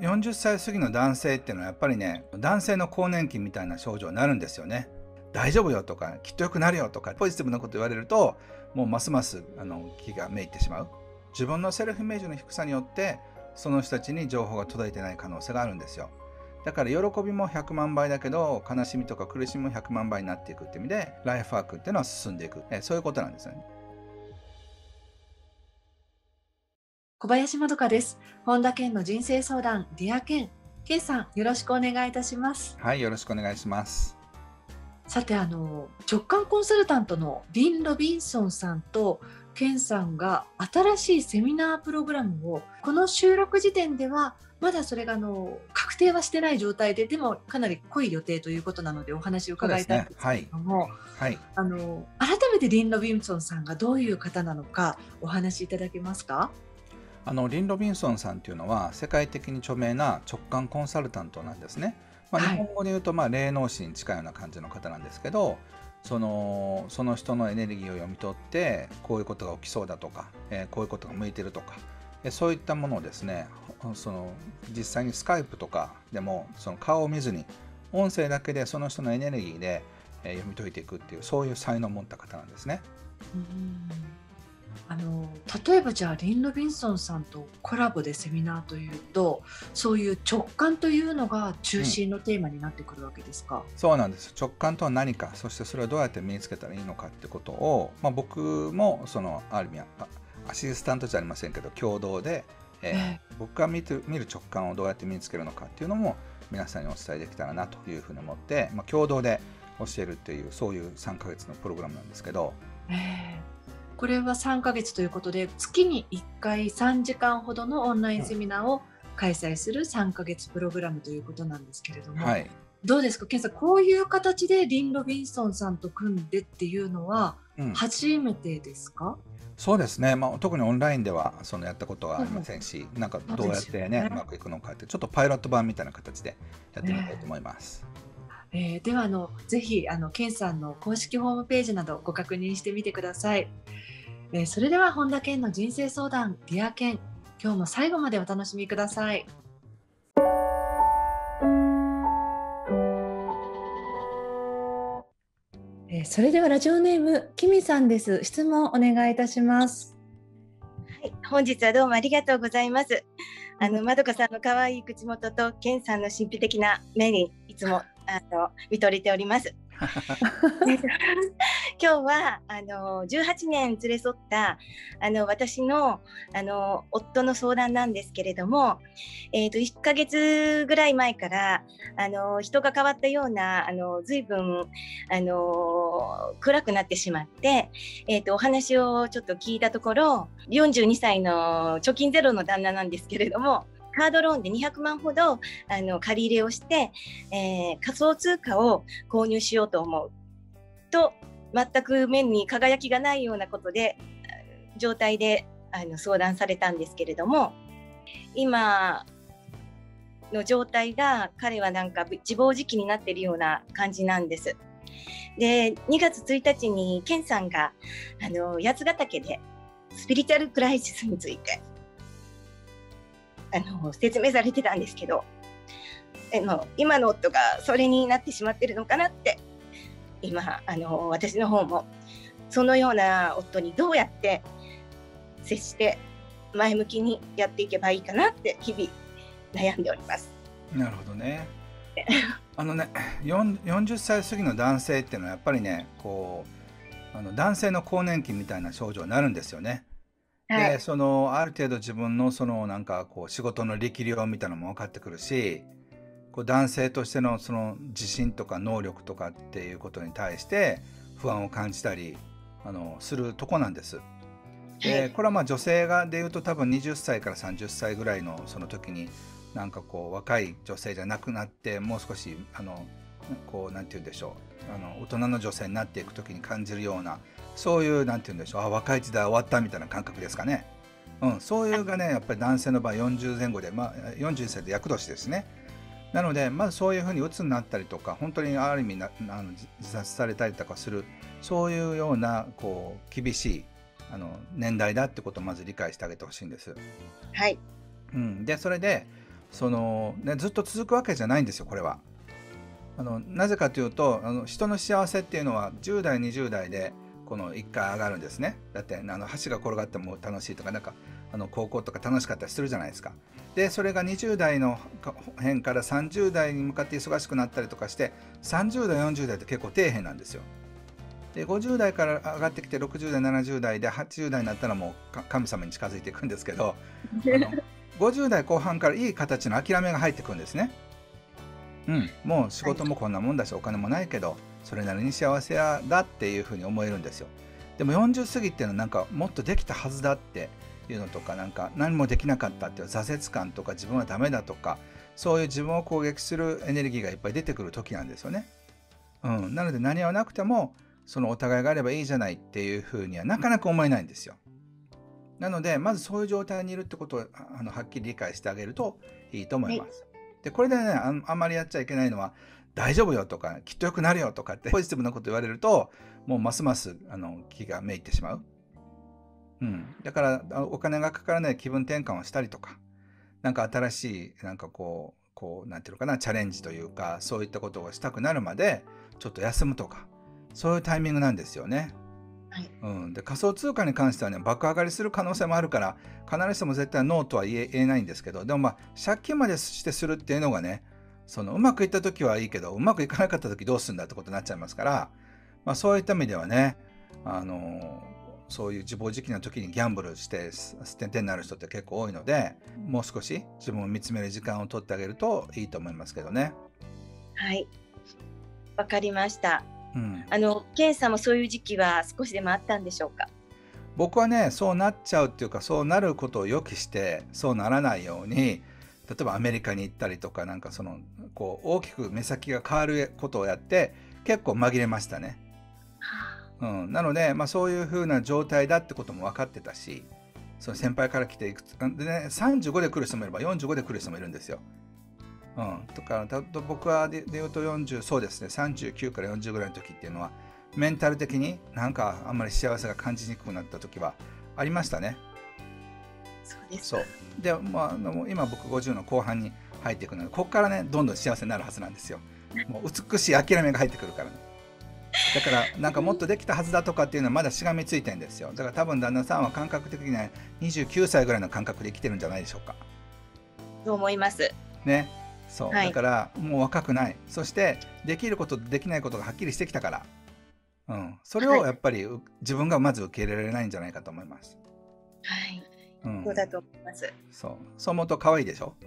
40歳過ぎの男性っていうのはやっぱりね、男性の更年期みたいな症状になるんですよね。大丈夫よとか、きっと良くなるよとか、ポジティブなこと言われると、もうますます気がめいってしまう。自分のセルフイメージの低さによって、その人たちに情報が届いてない可能性があるんですよ。だから喜びも100万倍だけど、悲しみとか苦しみも100万倍になっていくっていう意味で、ライフワークっていうのは進んでいく。そういうことなんですよね。 小林まどかです。本田健の人生相談、ディア健。健さん、よろしくお願いいたします。 はい、よろしくお願いします。 さて、直感コンサルタントのリン・ロビンソンさんと健さんが新しいセミナープログラムを、この収録時点ではまだそれが確定はしてない状態で、でもかなり濃い予定ということなのでお話を伺いたいんですけれども、 はい、 改めてリン・ロビンソンさんがどういう方なのかお話しいただけますか？ リン・ロビンソンさんというのは世界的に著名な直感コンサルタントなんですね。日本語で言うと霊能師に近いような感じの方なんですけど、その人のエネルギーを読み取ってこういうことが起きそうだとか、こういうことが向いてるとか、そういったものをですね、実際にスカイプとかでもその顔を見ずに音声だけでその人のエネルギーで読み解いていくっていう、そういう才能を持った方なんですね。 例えばじゃあリン・ロビンソンさんとコラボでセミナーというと、そういう直感というのが中心のテーマになってくるわけですか？ そうなんです。直感とは何か、そしてそれをどうやって身につけたらいいのかってことを、僕もある意味アシスタントじゃありませんけど共同で、僕が見る直感をどうやって身につけるのかっていうのも皆さんにお伝えできたらなというふうに思って、共同で教えるっていう、そういう3ヶ月のプログラムなんですけど、 これは3ヶ月ということで、月に1回3時間ほどのオンラインセミナーを開催する3ヶ月プログラムということなんですけれども、どうですか、ケンさん、こういう形でリン・ロビンソンさんと組んでっていうのは初めてですか？ そうですね、特にオンラインではやったことはありませんし、なんかどうやってね、うまくいくのかって、ちょっとパイロット版みたいな形でやってみたいと思います。 ではぜひケンさんの公式ホームページなどご確認してみてください。それでは本田健の人生相談、ディア健。今日も最後までお楽しみください。それではラジオネームキミさんです。質問お願いいたします。 はい、本日はどうもありがとうございます。まどかさんの可愛い口元とケンさんの神秘的な目にいつも見とれております。今日は18年連れ添った私の夫の相談なんですけれども、1ヶ月ぐらい前から人が変わったような随分暗くなってしまって、お話をちょっと聞いたところ、42歳の貯金ゼロの旦那なんですけれども、カードローンで200万ほど借り入れをして、仮想通貨を購入しようと思うと、全く目に輝きがないような状態で相談されたんですけれども、今の状態が彼はなんか自暴自棄になっているような感じなんです。で、2月1日にケンさんが八ヶ岳でスピリチュアルクライシスについて説明されてたんですけど、今の夫がそれになってしまってるのかなって、今私の方もそのような夫にどうやって接して前向きにやっていけばいいかなって日々悩んでおります。 なるほどね。40歳過ぎの男性っていうのはやっぱりね、男性の更年期みたいな症状になるんですよね。で、ある程度自分のなんか仕事の力量みたいなのも分かってくるし、男性としての自信とか能力とかっていうことに対して不安を感じたりするとこなんです。で、これは女性でいうと多分20歳から30歳ぐらいのその時になんか若い女性じゃなくなって、もう少しなんて言うんでしょう、大人の女性になっていく時に感じるような、そういうなんて言うんでしょう、若い時代終わったみたいな感覚ですかね。そういうがね、やっぱり男性の場合40前後で、40歳で厄年ですね。なので、まずそういうふうに鬱になったりとか、本当にある意味自殺されたりとかする、そういうような厳しい年代だってことをまず理解してあげてほしいんです。 はい。 で、それでずっと続くわけじゃないんですよ、これは。なぜかというと、人の幸せっていうのは10代20代でこの1回上がるんですね。だって橋が転がっても楽しいとか、なんか高校とか楽しかったりするじゃないですか。でそれが20代の辺から30代に向かって忙しくなったりとかして、30代40代って結構底辺なんですよ。で50代から上がってきて60代70代で80代になったらもう神様に近づいていくんですけど、50代後半からいい形の諦めが入ってくるんですね。もう仕事もこんなもんだし、お金もないけどそれなりに幸せだっていうふうに思えるんですよ。でも40過ぎっていうのはなんかもっとできたはずだっていうのとか、なんか何もできなかったっていう挫折感とか、自分はダメだとか、そういう自分を攻撃するエネルギーがいっぱい出てくる時なんですよね。なので何はなくてもそのお互いがあればいいじゃないっていうふうにはなかなか思えないんですよ。なのでまずそういう状態にいるってことをはっきり理解してあげるといいと思います。でこれでね、あんまりやっちゃいけないのは、大丈夫よとかきっとよくなるよとかってポジティブなこと言われると、もうますます気がめいってしまう。だからお金がかからない気分転換をしたりとか、なんか新しいなんかこうなんていうのかな、チャレンジというか、そういったことをしたくなるまでちょっと休むとか、そういうタイミングなんですよね。で仮想通貨に関してはね、爆上がりする可能性もあるから、必ずしも絶対ノーとは言えないんですけど、でも借金までしてするっていうのがね、うまくいった時はいいけど、うまくいかなかった時どうするんだってことになっちゃいますから、そういった意味ではね、そういう自暴自棄な時にギャンブルして捨て手になる人って結構多いので、もう少し自分を見つめる時間を取ってあげるといいと思いますけどね。 はい、わかりました。ケンさんもそういう時期は少しでもあったんでしょうか？ 僕はね、そうなっちゃうっていうか、そうなることを予期してそうならないように、例えばアメリカに行ったりとか、なんか大きく目先が変わることをやって結構紛れましたね。なので、そういう風な状態だってことも分かってたし、その先輩から来ていくつで、ね、35で来る人もいれば45で来る人もいるんですよ。とか僕はで言うと40、そうですね、39から40ぐらいの時っていうのはメンタル的になんかあんまり幸せが感じにくくなった時はありましたね。 そうですか。 で、今僕50の後半に入っていくので、ここからねどんどん幸せになるはずなんですよ。もう美しい諦めが入ってくるからね。だからなんかもっとできたはずだとかっていうのはまだしがみついてるんですよ。だから多分旦那さんは感覚的にね、29歳ぐらいの感覚で生きてるんじゃないでしょうか。 そう思いますね。だからもう若くない。そしてできることできないことがはっきりしてきたから、それをやっぱり自分がまず受け入れられないんじゃないかと思います。 そうだと思います。 そう思うと可愛いでしょ。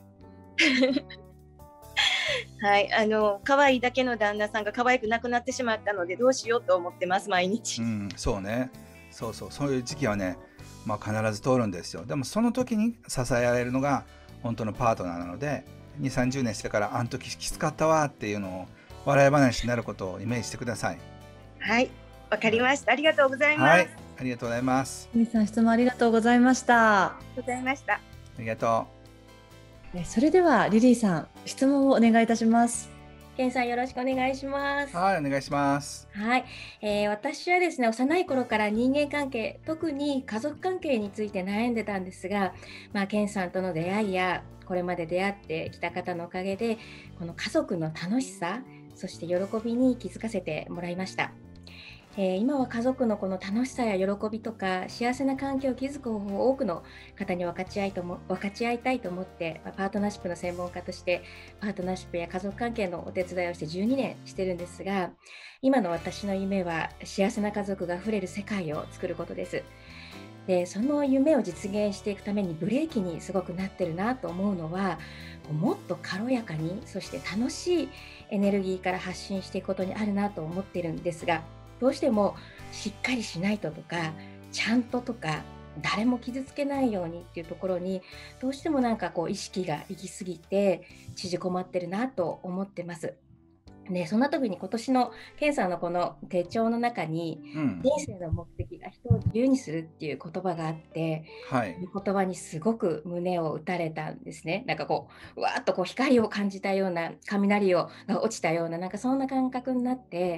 はい、可愛いだけの旦那さんが可愛くなくなってしまったので、どうしようと思ってます毎日。 そうね。そういう時期はね、必ず通るんですよ。でもその時に支えられるのが本当のパートナーなので、2、30年してからあの時きつかったわっていうのを笑い話になることをイメージしてください。 はい、わかりました。ありがとうございます。はい、 ありがとうございます。 みさん、質問ありがとうございました。 ありがとうございました。 ありがとう。それではリリーさん、質問をお願いいたします。 ケンさん、よろしくお願いします。 はい、お願いします。 はい、私はですね、幼い頃から人間関係、特に家族関係について悩んでたんですが、ケンさんとの出会いやこれまで出会ってきた方のおかげで、この家族の楽しさ、そして喜びに気づかせてもらいました。今は家族のこの楽しさや喜びとか幸せな環境を築く方法を多くの方に分かち合いたいと思って、パートナーシップの専門家としてパートナーシップや家族関係のお手伝いをして12年してるんですが、今の私の夢は幸せな家族があふれる世界を作ることです。で、その夢を実現していくためにブレーキにすごくなってるなと思うのは、もっと軽やかに、そして楽しいエネルギーから発信していくことにあるなと思ってるんですが、どうしてもしっかりしないととか、ちゃんととか、誰も傷つけないようにっていうところにどうしてもなんか意識が行き過ぎて縮こまってるなと思ってます。で、そんな時に今年のケンさんのこの手帳の中に、人生の目的が人を自由にするっていう言葉があって、言葉にすごく胸を打たれたんですね。なんかわーっと光を感じたような、雷が落ちたような、なんかそんな感覚になって、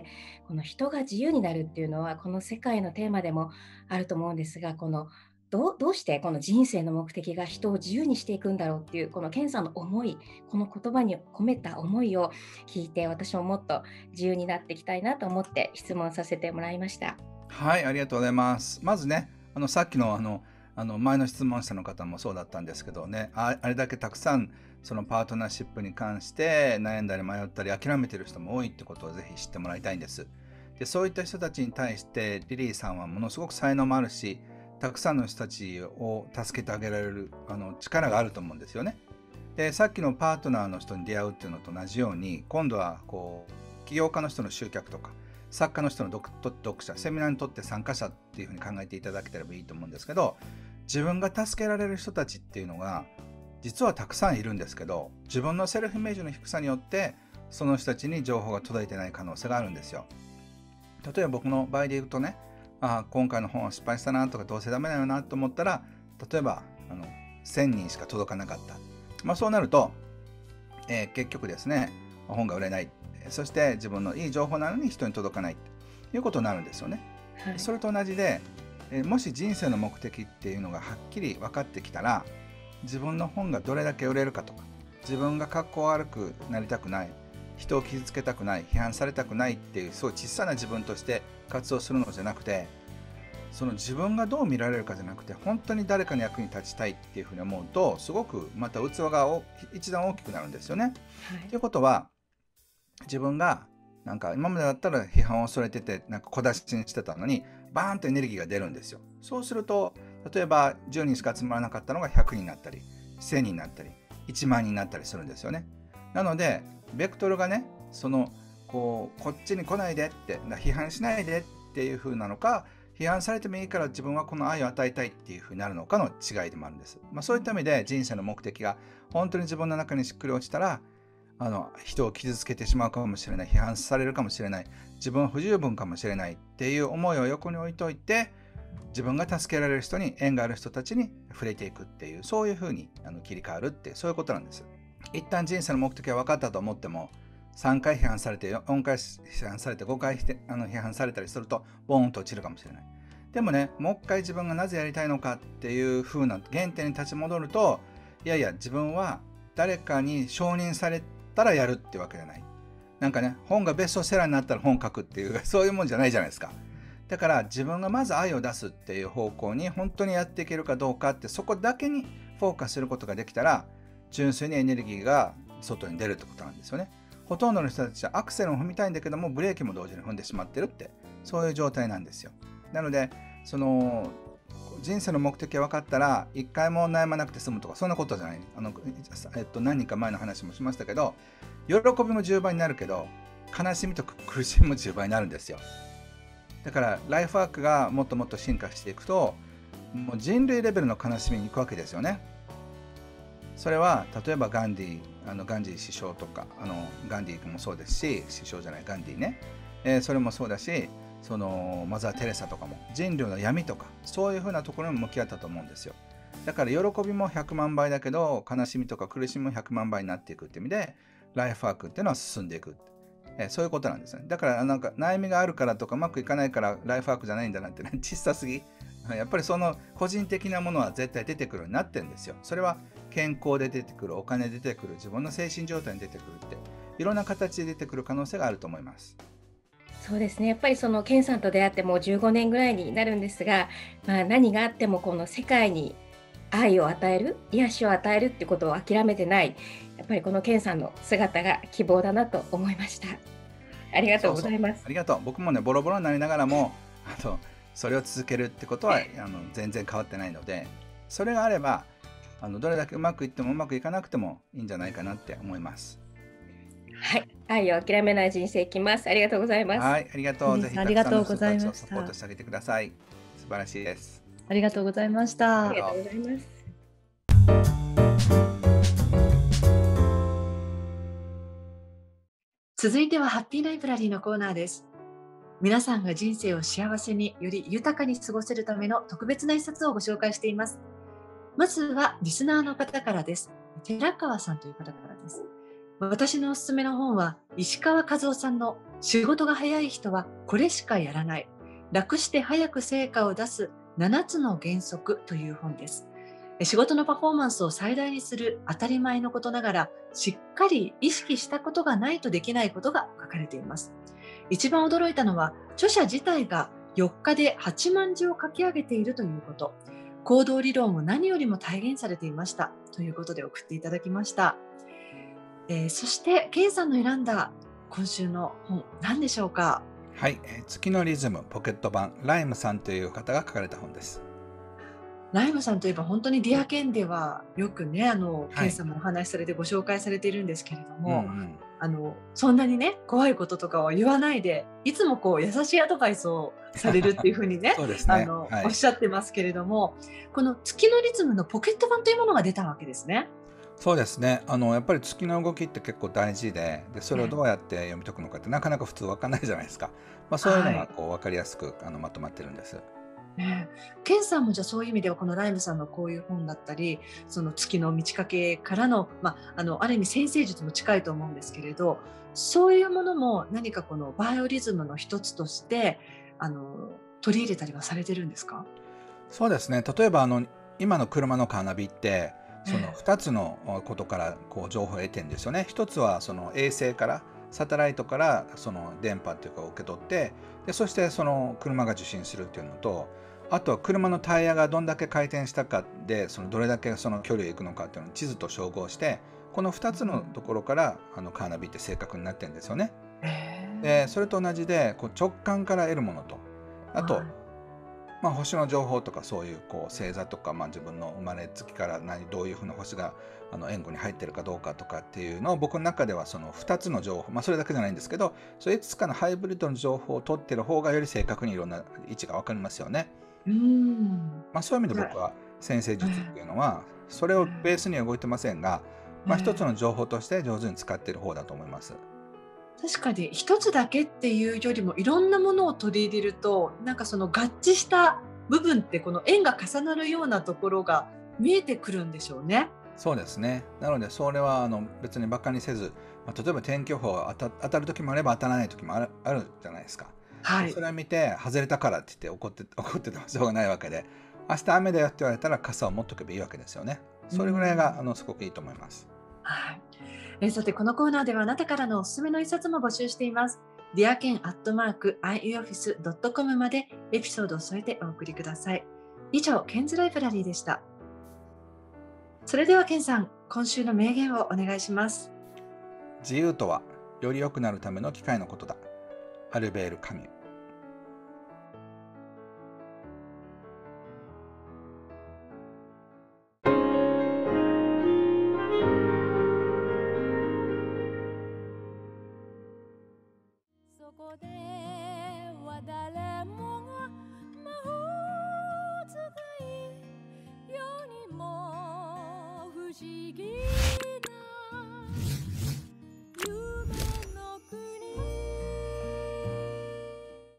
この人が自由になるっていうのはこの世界のテーマでもあると思うんですが、このどうしてこの人生の目的が人を自由にしていくんだろうっていう、このケンさんの思い、この言葉に込めた思いを聞いて、私ももっと自由になっていきたいなと思って質問させてもらいました。 はい、ありがとうございます。まずね、さっきの前の質問者の方もそうだったんですけどね、あれだけたくさんそのパートナーシップに関して悩んだり迷ったり諦めてる人も多いってことをぜひ知ってもらいたいんです。で、そういった人たちに対してリリーさんはものすごく才能もあるし、たくさんの人たちを助けてあげられる力があると思うんですよね。で、さっきのパートナーの人に出会うっていうのと同じように、今度はこう起業家の人の集客とか作家の人の読者、セミナーにとって参加者っていうふうに考えていただけたらいいと思うんですけど、自分が助けられる人たちっていうのが実はたくさんいるんですけど、自分のセルフイメージの低さによってその人たちに情報が届いてない可能性があるんですよ。例えば僕の場合で言うとね、今回の本は失敗したなとか、どうせダメだよなと思ったら、例えば1000人しか届かなかった、そうなると、結局ですね、本が売れない、そして自分のいい情報なのに人に届かないということになるんですよね。 はい、 それと同じで、もし人生の目的っていうのがはっきり分かってきたら、自分の本がどれだけ売れるかとか、自分が格好悪くなりたくない、人を傷つけたくない、批判されたくないっていう、そう小さな自分として活動するのじゃなくて、その自分がどう見られるかじゃなくて、本当に誰かの役に立ちたいっていうふうに思うと、すごくまた器が一段大きくなるんですよね。 はい、 ということは、自分がなんか今までだったら批判を恐れててなんか小出しにしてたのに、バーンとエネルギーが出るんですよ。そうすると、例えば10人しか集まらなかったのが100人になったり、1000人になったり、1万人になったりするんですよね。なのでベクトルがね、こっちに来ないでって、批判しないでっていう風なのか、批判されてもいいから自分はこの愛を与えたいっていう風になるのかの違いでもあるんです。そういった意味で人生の目的が本当に自分の中にしっくり落ちたら、人を傷つけてしまうかもしれない、批判されるかもしれない、自分は不十分かもしれないっていう思いを横に置いといて、自分が助けられる人に、縁がある人たちに触れていくっていう、そういう風に切り替わるって、そういうことなんです。一旦人生の目的が分かったと思っても、3回批判されて、4回批判されて、5回批判されたりするとボーンと落ちるかもしれない。でもね、もう一回自分がなぜやりたいのかっていう風な原点に立ち戻ると、いやいや、自分は誰かに承認されたらやるってわけじゃない。なんかね、本がベストセラーになったら本書くっていうそういうもんじゃないじゃないですか。だから自分がまず愛を出すっていう方向に本当にやっていけるかどうかって、そこだけにフォーカスすることができたら、純粋にエネルギーが外に出るってことなんですよね。ほとんどの人たちはアクセルを踏みたいんだけども、ブレーキも同時に踏んでしまってるって、そういう状態なんですよ。なので、人生の目的が分かったら一回も悩まなくて済むとか、そんなことじゃない。何人か前の話もしましたけど、喜びも10倍になるけど、悲しみと苦しみも10倍になるんですよ。だからライフワークがもっともっと進化していくと、もう人類レベルの悲しみに行くわけですよね。それは例えばガンジー首相とか、ガンディ君もそうですし、首相じゃないガンディね、それもそうだし、マザー・テレサとかも人類の闇とかそういうふうなところに向き合ったと思うんですよ。だから喜びも100万倍だけど、悲しみとか苦しみも100万倍になっていくっていう意味で、ライフワークっていうのは進んでいく、そういうことなんですね。だからなんか悩みがあるからとかうまくいかないからライフワークじゃないんだなんてね、小さすぎ。やっぱりその個人的なものは絶対出てくるようになってるんですよ。それは健康で出てくる、お金で出てくる、自分の精神状態に出てくるって、いろんな形で出てくる可能性があると思います。 そうですね。やっぱりケンさんと出会ってもう15年ぐらいになるんですが、何があってもこの世界に愛を与える、癒しを与えるってことを諦めてない、やっぱりこのケンさんの姿が希望だなと思いました。ありがとうございます。 ありがとう。僕もね、ボロボロになりながらもそれを続けるってことは全然変わってないので、それがあればどれだけうまくいってもうまくいかなくてもいいんじゃないかなって思います。 はい、愛を諦めない人生いきます。ありがとうございます。 はい、ありがとう。ぜひたくさんの人たちをサポートしてあげてください。素晴らしいです。 ありがとうございました。 ありがとうございます。 続いてはハッピーライブラリーのコーナーです。皆さんが人生を幸せにより豊かに過ごせるための特別な一冊をご紹介しています。まずはリスナーの方からです。寺川さんという方からです。私のおすすめの本は石川和夫さんの仕事が早い人はこれしかやらない。楽して早く成果を出す 7つの原則という本です。仕事のパフォーマンスを最大にする当たり前のことながら、しっかり意識したことがないとできないことが書かれています。一番驚いたのは、著者自体が4日で8万字を書き上げているということ。行動理論を何よりも体現されていましたということで送っていただきました。そして、ケンさんの選んだ今週の本、何でしょうか？ はい、月のリズムポケット版、ライムさんという方が書かれた本です。 ライムさんといえば本当にディアケンではよくね、ケンはい。 さんもお話しされてご紹介されているんですけれどうんうも、 ん。 そんなにね、怖いこととかは言わないで、いつもこう優しいアドバイスをされるっていう風にね、 そうですね。はおっい。 しゃってますけれども、この月のリズムのポケット版というものが出たわけですね。 そうですね。やっぱり月の動きって結構大事で、それをええ、 どうやって読み解くのかってなかなか普通わかんないじゃないですか。そういうのはい。 がこう分かりやすくまとまってるんです。 ねえ、ケンさんもじゃあそういう意味ではこのライムさんのこういう本だったり、その月の満ち欠けからの、ある意味先生術も近いと思うんですけれど、そういうものも何かこのバイオリズムの一つとして、取り入れたりはされてるんですか？ そうですね。例えば今の車のカーナビって、そのええ、 2つのことからこう情報を得てるんですよね。一つはその衛星から、サテライトからその電波っていうかを受け取って、そしてその車が受信するっていうのと、あとは車のタイヤがどんだけ回転したかで、そのどれだけその距離を行くのかっていうのを地図と照合して、この2つのところからカーナビって正確になってるんですよね。 えで、そえ、 れと同じでこう直感から得るものと、あと、 はい。 星の情報とかそういうこう星座とか、自分の生まれ月からどういうふうな星が援護に入ってるかどうかとかっていうのを、僕の中ではその2つの情報、それだけじゃないんですけど、そういくつかのハイブリッドの情報を取ってる方がより正確にいろんな位置が分かりますよね。 うーん。 そういう意味でじゃあ、 僕は先生術っえていうのはそれえ、 をベースには動いてませんが、一つええ。 の情報として上手に使っている方だと思います。 確かに一つだけっていうよりもいろんなものを取り入れると、なんかその合致した部分ってこの円が重なるようなところが見えてくるんでしょうね。 そうですね。なのでそれは別にバカにせず、例えば天気予報は当たる時もあれば当たらない時もあるじゃないですか。 はい。 それを見て外れたからって言って怒っててもしょうがないわけで、明日雨だよって言われたら傘を持っとけばいいわけですよね。 うそれぐらいがん。 すごくいいと思います。 はい。さてこのコーナーではあなたからのおすすめの一冊も募集しています。dearken@ioffice.com までエピソードを添えてお送りください。以上、ケンズライブラリーでした。それではケンさん、今週の名言をお願いします。 自由とはより良くなるための機会のことだ。アルベール・カミュ。 そこで